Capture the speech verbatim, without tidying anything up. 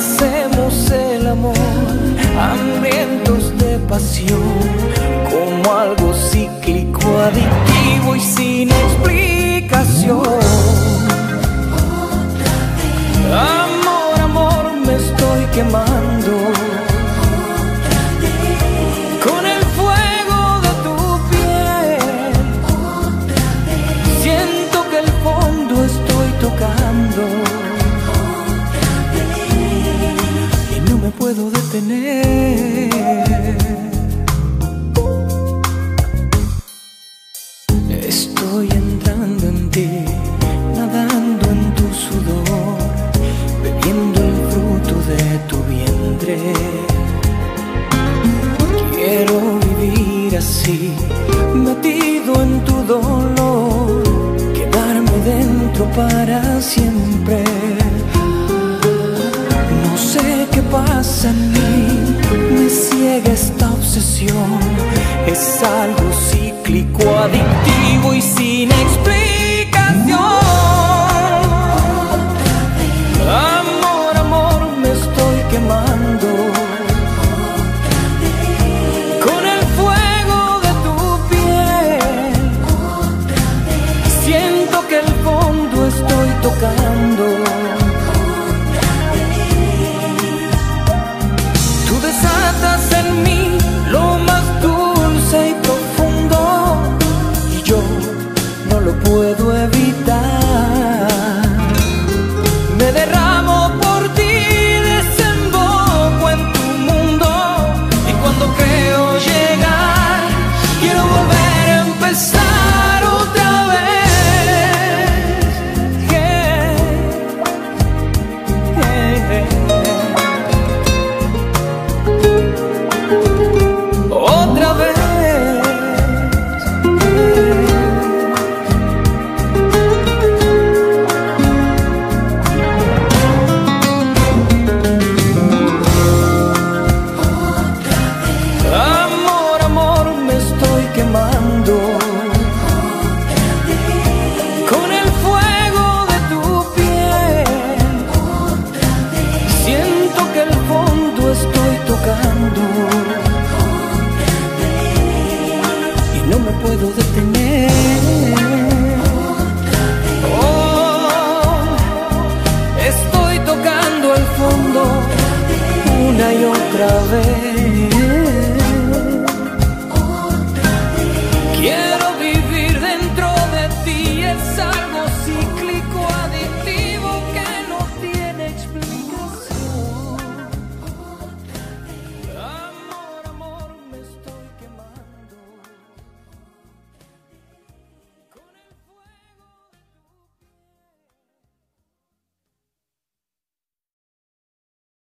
hacemos el amor, hambrientos de pasión, como algo cíclico, adictivo y sin explicación. Amor, amor, me estoy quemando con el fuego de tu piel. Siento que el fondo estoy tocando y no me puedo detener. Estoy entrando en ti, nadando en tu sudor, bebiendo el fruto de tu vientre. Quiero vivir así, metido en tu dolor, quedarme dentro para siempre. No sé qué pasa en mí, me ciega esta obsesión. Es algo cíclico, adictivo y sin explicación.